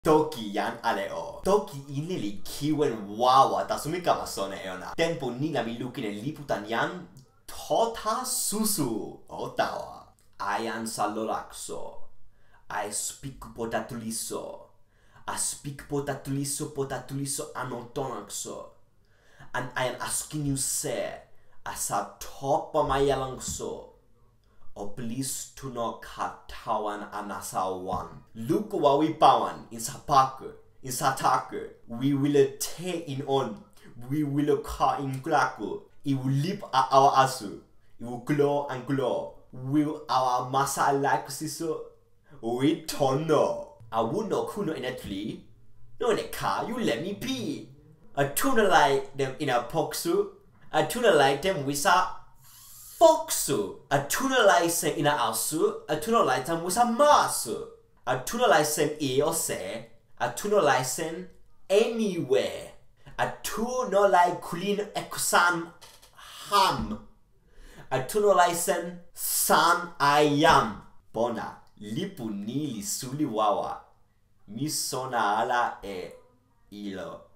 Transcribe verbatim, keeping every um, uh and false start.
Toki yan aleo. Toki inili kiwen wawa tasumika masone eona. Tempo nina milukine liputan yan tota susu otawa. Ajan sa Loraxo. I speak pota tuliso. I speak pota tuliso pota tuliso anotonaxo. And I am asking you say asa topo mayalangso. O please to no tawan anasa one. Luku wawi pawan in sa paku, in sa taku. We will take in on. We will call in Kulaku. It will lip at our asu. It will kulo and kulo. Will our masa like sisu? We don't know. I would know kuno in a tree. No in a car, you let me pee. A tuna like them in a pokusu. A tuna like them wisa. Pokusu. A tuna license in a asu, a tuna license with a masa. A tuna license e or se, a tuna license anywhere. A tuna like clean ekusan ham. A tuna license san ayam. Bona, lipu nili suli wawa. Misona ala e ilo.